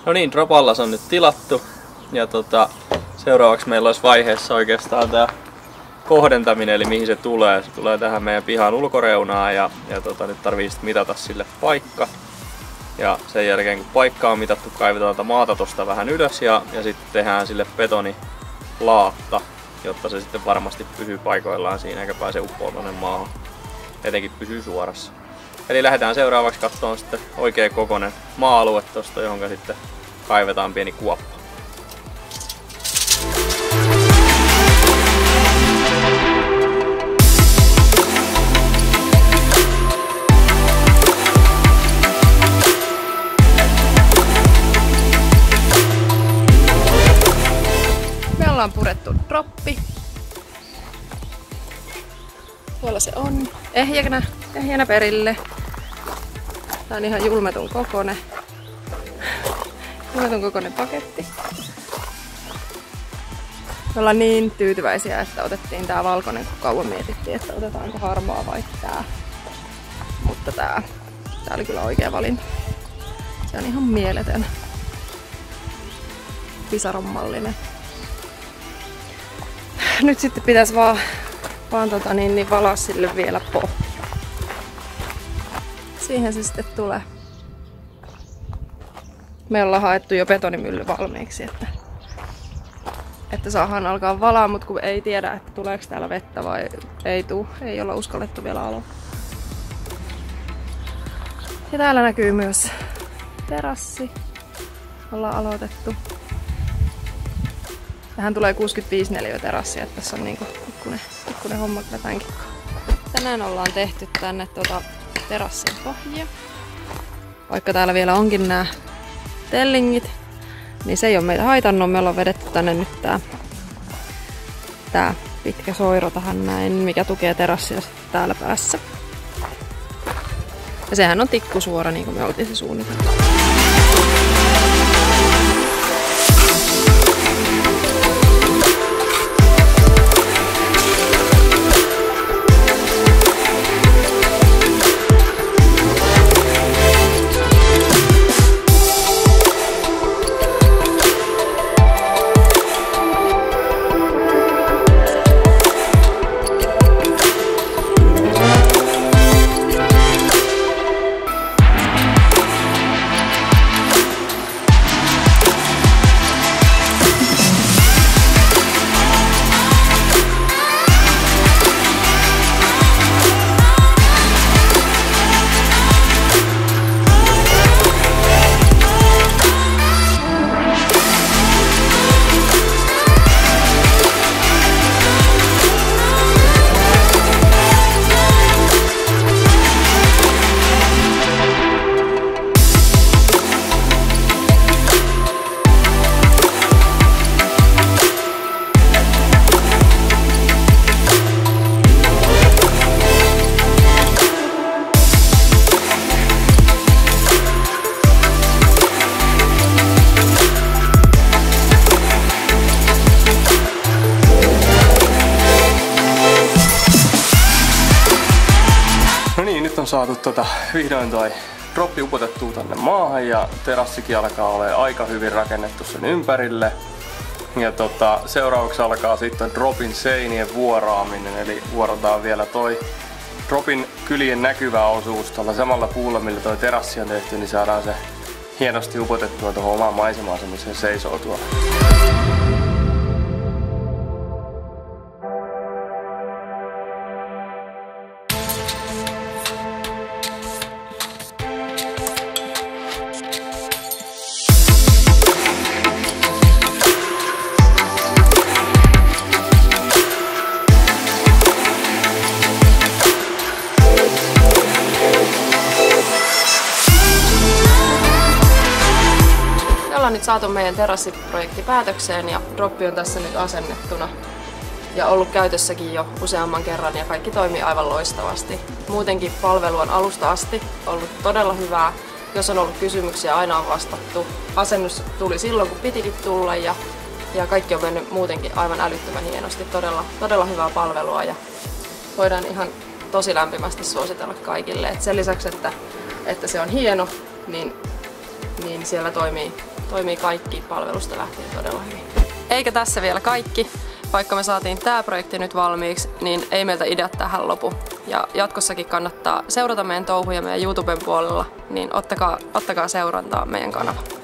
No niin, Dropallas on nyt tilattu ja seuraavaksi meillä olisi vaiheessa oikeastaan tämä kohdentaminen, eli mihin se tulee. Se tulee tähän meidän pihan ulkoreunaan ja nyt tarvii sitten mitata sille paikka. Ja sen jälkeen kun paikka on mitattu, kaivetaan maata tosta vähän ylös ja sitten tehdään sille betonilaatta, jotta se sitten varmasti pysyy paikoillaan siinä eikä pääse uppoon tonne maahan. Etenkin pysyy suorassa. Eli lähdetään seuraavaksi katsomaan sitten oikea kokoinen maa-alue tosta, johon sitten kaivetaan pieni kuoppa. Me ollaan purettu droppi. Tuolla se on. Ehjänä perille. Tää on ihan julmetun kokoinen. Julmetun kokoinen paketti. Me ollaan niin tyytyväisiä, että otettiin tää valkoinen, kun kauan mietittiin, että otetaanko harmaa vai tää. Mutta tää oli kyllä oikea valinta. Se on ihan mieletön. Pisaronmallinen. Nyt sitten pitäisi vaan valaa sille vielä pohja. Siihen se sitten tulee. Me ollaan haettu jo betonimylly valmiiksi, että saadaan alkaa valaa, mutta kun ei tiedä, että tuleeko täällä vettä vai ei tuu, ei olla uskallettu vielä aloittaa. Ja täällä näkyy myös terassi. Ollaan aloitettu. Tähän tulee 65 neliötä terassia, että tässä on niinku pikkuinen homma kyllä tämänkin. Tänään ollaan tehty tänne terassin pohjia. Vaikka täällä vielä onkin nämä tellingit, niin se ei ole meitä haitannut. Me ollaan vedetty tänne nyt tää pitkä soiro tähän näin, mikä tukee terassia täällä päässä. Ja sehän on tikkusuora, niin kuin me oltiin se suunniteltu. Nyt on saatu vihdoin toi droppi upotettua tänne maahan ja terassikin alkaa olla aika hyvin rakennettu sen ympärille. Ja seuraavaksi alkaa sitten dropin seinien vuoraaminen, eli vuorataan vielä toi dropin kylien näkyvä osuus tuolla samalla puulla, millä toi terassi on tehty, niin saadaan se hienosti upotettua tuohon omaan maisemaansa, missä se seisoo tuolla. Ollaan nyt saatu meidän terassiprojekti päätökseen ja droppi on tässä nyt asennettuna ja ollut käytössäkin jo useamman kerran ja kaikki toimii aivan loistavasti. Muutenkin palvelu on alusta asti ollut todella hyvää. Jos on ollut kysymyksiä, aina on vastattu. Asennus tuli silloin kun pitikin tulla ja kaikki on mennyt muutenkin aivan älyttömän hienosti. Todella hyvää palvelua ja voidaan ihan tosi lämpimästi suositella kaikille. Et sen lisäksi, että se on hieno, niin siellä toimii toimii kaikki palvelusta lähtien todella hyvin. Eikä tässä vielä kaikki. Vaikka me saatiin tämä projekti nyt valmiiksi, niin ei meiltä ideat tähän lopu. Ja jatkossakin kannattaa seurata meidän touhuja meidän YouTuben puolella, niin ottakaa seurantaa meidän kanava.